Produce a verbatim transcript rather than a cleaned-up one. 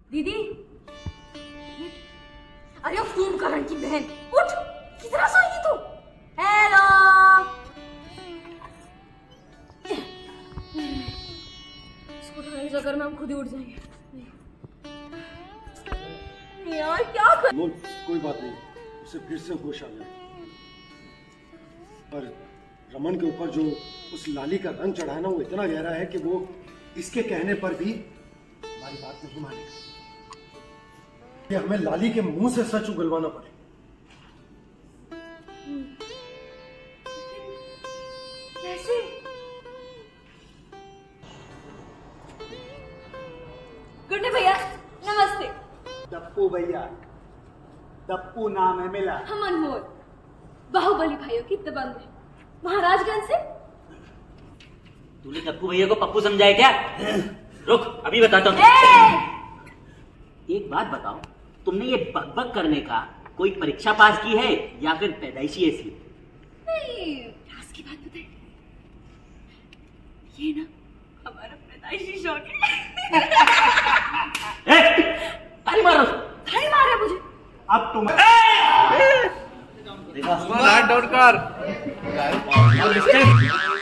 दीदी, अरे कुंभकर्ण की बहन, उठ, कितना सोएगी तू? हेलो, इसको उठाने के चक्कर में हम खुद ही उठ जाएंगे। यार क्या कर... कोई बात नहीं, उसे फिर से होश आ जाए। पर रमन के ऊपर जो उस लाली का रंग चढ़ा है ना, वो इतना गहरा है कि वो इसके कहने पर भी हमारी बात नहीं मानेगा। कि हमें लाली के मुंह से सच उगलवाना पड़े। कैसे? गुड डे भैया, नमस्ते। दप्पू भैया, दप्पू नाम है मिला। हम अनमोल बाहुबली भाइयों की दबंग है, महाराजगंज से। तूने दप्पू भैया को पप्पू समझाया क्या? रुक, अभी बताता हूँ। एक बात बताओ, तुमने ये बकबक करने का कोई परीक्षा पास की है या फिर पैदाइशी ऐसी? नहीं, राज की बात बताए, ये ना हमारा पैदाइशी शौक है। ताली मारो। ताली मारे मुझे। अब तुम डाउट कर